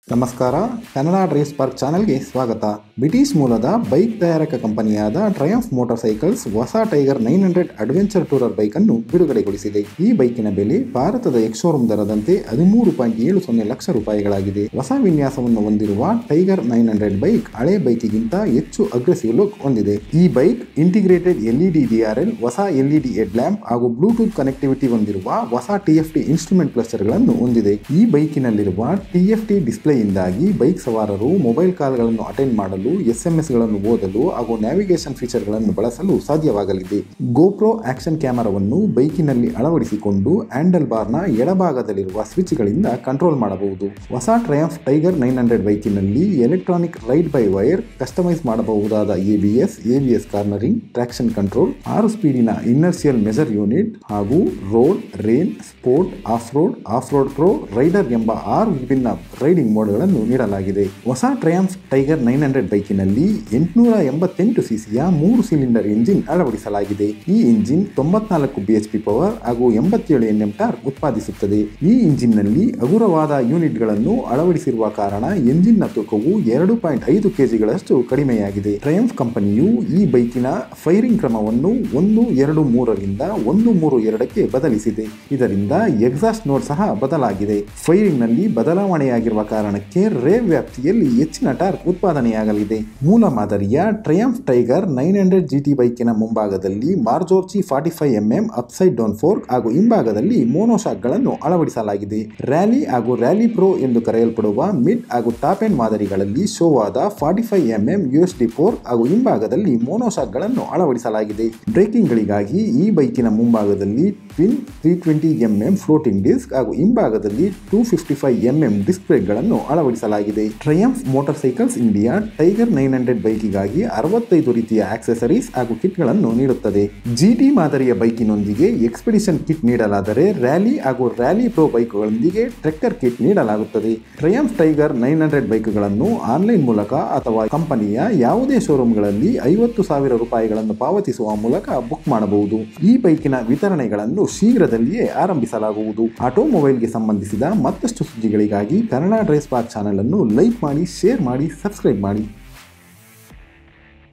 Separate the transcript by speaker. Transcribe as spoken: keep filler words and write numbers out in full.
Speaker 1: ನಮಸ್ಕಾರ, Kannada drive spark ಚಾನೆಲ್ಗೆ ಸ್ವಾಗತ. ಬ್ರಿಟಿಷ್ ಮೂಲದ ಬೈಕ್ ತಯಾರಕ ಕಂಪನಿಯಾದ ಟ್ರಯಂಫ್ ಮೋಟಾರ್ ಸೈಕಲ್ಸ್ ಹೊಸ tiger nine hundred adventure tourer bike ಅನ್ನು ಬಿಡುಗಡೆಗೊಳಿಸಿದೆ. ಈ ಬೈಕಿನ ಬೆಲೆ ಭಾರತದ ಎಕ್ಸ್ಶೋರೂಮ್ ದರದಂತೆ ಹದಿಮೂರು ಪಾಯಿಂಟ್ ಏಳು ಸೊನ್ನೆ ಲಕ್ಷ ರೂಪಾಯಿಗಳಾಗಿದೆ. ಹೊಸ ವಿನ್ಯಾಸವನ್ನು ಹೊಂದಿರುವ ಟೈಗರ್ ನೈನ್ ಹಂಡ್ರೆಡ್ ಬೈಕ್ ಹಳೆ ಬೈಕಿಗಿಂತ ಹೆಚ್ಚು ಅಗ್ರೆಸಿವ್ ಲುಕ್ ಹೊಂದಿದೆ. ಈ ಬೈಕ್ ಇಂಟಿಗ್ರೇಟೆಡ್ ಎಲ್ಇಡಿ ಡಿಆರ್ಎಲ್, ಹೊಸ ಎಲ್ಇಡಿ ಹೆಡ್ ಲ್ಯಾಂಪ್ ಹಾಗೂ ಬ್ಲೂಟೂತ್ ಕನೆಕ್ಟಿವಿಟಿ ಹೊಂದಿರುವ ಹೊಸ ಟಿಎಫ್ಟಿ ಇನ್ಸ್ಟ್ರೂಮೆಂಟ್ ಕ್ಲಸ್ಟರ್ಗಳನ್ನು ಹೊಂದಿದೆ. ಈ ಬೈಕಿನಲ್ಲಿರುವ ಟಿಎಫ್ಟಿ ಡಿಸ್ಪ್ಲೇ ಇಂದಾಗಿ ಬೈಕ್ ಸವಾರರು ಮೊಬೈಲ್ ಕಾಲ್ಗಳನ್ನು ಅಟೆಂಡ್ ಮಾಡಲು, ಎಸ್ಎಂಎಸ್ ಗಳನ್ನು ಓದಲು ಹಾಗೂ ನ್ಯಾವಿಗೇಷನ್ ಫೀಚರ್ಗಳನ್ನು ಬಳಸಲು ಸಾಧ್ಯವಾಗಲಿದೆ. ಗೋಪ್ರೋ ಆಕ್ಷನ್ ಕ್ಯಾಮೆರಾವನ್ನು ಬೈಕಿನಲ್ಲಿ ಅಳವಡಿಸಿಕೊಂಡು ಹ್ಯಾಂಡಲ್ ಬಾರ್ನ ಎಡಭಾಗದಲ್ಲಿರುವ ಸ್ವಿಚ್ಗಳಿಂದ ಕಂಟ್ರೋಲ್ ಮಾಡಬಹುದು. ಹೊಸ ಟ್ರಯಂಫ್ ಟೈಗರ್ ನೈನ್ ಹಂಡ್ರೆಡ್ ಬೈಕಿನಲ್ಲಿ electronic ride by wire, customise ಮಾಡಬಹುದಾದ ABS, ABS cornering, traction control, ಆರು ಸ್ಪೀಡಿನ ಇನ್ನರ್ಷಿಯಲ್ ಮೆಜರ್ ಯೂನಿಟ್ ಹಾಗೂ road, rain, sport, off road, off road pro, rider ಎಂಬ ಆರು ವಿಭಿನ್ನ ರೈಡಿಂಗ್ ಮೋಡ್ ಗಳನ್ನು ನೀಡಲಾಗಿದೆ. ಹೊಸ ಟ್ರಯಂಫ್ ಟೈಗರ್ ನೈನ್ ಹಂಡ್ರೆಡ್ ಬೈಕಿನಲ್ಲಿ ಎಂಟುನೂರ ಎಂಬತ್ತೆಂಟು ಸಿಸಿಯ ಮೂರು ಸಿಲಿಂಡರ್ ಇಂಜಿನ್ ಅಳವಡಿಸಲಾಗಿದೆ. ಈ ಇಂಜಿನ್ ತೊಂಬತ್ನಾಲ್ಕು ಬಿಎಚ್ಪಿ ಪವರ್ ಹಾಗೂ ಎಂಬತ್ತೇಳು ಎನ್ಎಂ ಟಾರ್ಕ್ ಉತ್ಪಾದಿಸುತ್ತದೆ. ಈ ಇಂಜಿನ್ ನಲ್ಲಿ ಹಗುರವಾದ ಯೂನಿಟ್ ಗಳನ್ನು ಅಳವಡಿಸಿರುವ ಕಾರಣ ಎಂಜಿನ್ ನ ತೂಕವು ಎರಡು ಪಾಯಿಂಟ್ ಐದು ಕೆಜಿಗಳಷ್ಟು ಕಡಿಮೆಯಾಗಿದೆ. ಟ್ರಯಂಫ್ ಕಂಪನಿಯು ಈ ಬೈಕಿನ ಫೈರಿಂಗ್ ಕ್ರಮವನ್ನು ಒಂದು ಎರಡು ಮೂರರಿಂದ ಒಂದು ಮೂರು ಎರಡಕ್ಕೆ ಬದಲಿಸಿದೆ. ಇದರಿಂದ ಎಕ್ಸಾಸ್ಟ್ ನೋಡ್ ಸಹ ಬದಲಾಗಿದೆ. ಫೈರಿಂಗ್ ನಲ್ಲಿ ಬದಲಾವಣೆಯಾಗಿರುವ ಕಾರಣಕ್ಕೆ ರೇವ್ ವ್ಯಾಪ್ತಿಯಲ್ಲಿ ಹೆಚ್ಚಿನ ಟಾರ್ಕ್ ಉತ್ಪಾದನೆಯಾಗಲಿದೆ. ಮೂಲ ಮಾದರಿಯ Triumph tiger nine hundred GT ಬೈಕಿನ ಮುಂಭಾಗದಲ್ಲಿ Marzocchi forty five MM upside down fork ಹಾಗೂ ಹಿಂಭಾಗದಲ್ಲಿ ಮೋನೋಶಾಕ್ ಗಳನ್ನು ಅಳವಡಿಸಲಾಗಿದೆ. ರ್ಯಾಲಿ ಹಾಗೂ ರ್ಯಾಲಿ ಪ್ರೋ ಎಂದು ಕರೆಯಲ್ಪಡುವ ಮಿಡ್ ಹಾಗೂ ಟಾಪ್ ಎಂಡ್ ಮಾದರಿಗಳಲ್ಲಿ ಶೋವಾದ forty five MM USD fork ಹಾಗೂ ಹಿಂಭಾಗದಲ್ಲಿ ಮೋನೋಶಾಕ್ ಗಳನ್ನು ಅಳವಡಿಸಲಾಗಿದೆ. ಬ್ರೇಕಿಂಗ್ ಗಳಿಗಾಗಿ ಈ ಬೈಕಿನ ಮುಂಭಾಗದಲ್ಲಿ twin three twenty MM floating disc ಹಾಗೂ ಹಿಂಭಾಗದಲ್ಲಿ two fifty five MM disc brake ಗಳನ್ನು ಅಳವಡಿಸಲಾಗಿದೆ. Triumph motorcycles India tiger nine hundred ಬೈಕಿಗಾಗಿ ಅರವತ್ತೈದು ರೀತಿಯ ಆಕ್ಸೆಸರೀಸ್ ಹಾಗೂ ಕಿಟ್ ಗಳನ್ನು ನೀಡುತ್ತದೆ. ಜಿಟಿ ಮಾದರಿಯ ಬೈಕಿನೊಂದಿಗೆ ಎಕ್ಸ್ಪೆಡಿಷನ್ ಕಿಟ್ ನೀಡಲಾದರೆ, ರ್ಯಾಲಿ ಹಾಗೂ ರ್ಯಾಲಿ ಪ್ರೋ ಬೈಕ್ಗಳೊಂದಿಗೆ ಟ್ರೆಕ್ಕರ್ ಕಿಟ್ ನೀಡಲಾಗುತ್ತದೆ. ಟ್ರಯಂಫ್ ಟೈಗರ್ ನೈನ್ ಹಂಡ್ರೆಡ್ ಬೈಕ್ಗಳನ್ನು ಆನ್ಲೈನ್ ಮೂಲಕ ಅಥವಾ ಕಂಪನಿಯ ಯಾವುದೇ ಶೋರೂಮ್ಗಳಲ್ಲಿ ಐವತ್ತು ಸಾವಿರ ರೂಪಾಯಿಗಳನ್ನು ಪಾವತಿಸುವ ಮೂಲಕ ಬುಕ್ ಮಾಡಬಹುದು. ಈ ಬೈಕಿನ ವಿತರಣೆಗಳನ್ನು ಶೀಘ್ರದಲ್ಲಿಯೇ ಆರಂಭಿಸಲಾಗುವುದು. ಆಟೋಮೊಬೈಲ್ಗೆ ಸಂಬಂಧಿಸಿದ ಮತ್ತಷ್ಟು ಸುದ್ದಿಗಳಿಗಾಗಿ ಕನ್ನಡ ಡ್ರೈವ್ ಸ್ಪಾರ್ಕ್ ಚಾನೆಲ್ ಅನ್ನು ಲೈಕ್ ಮಾಡಿ, ಶೇರ್ ಮಾಡಿ, ಸಬ್ಸ್ಕ್ರೈಬ್ ಮಾಡಿ.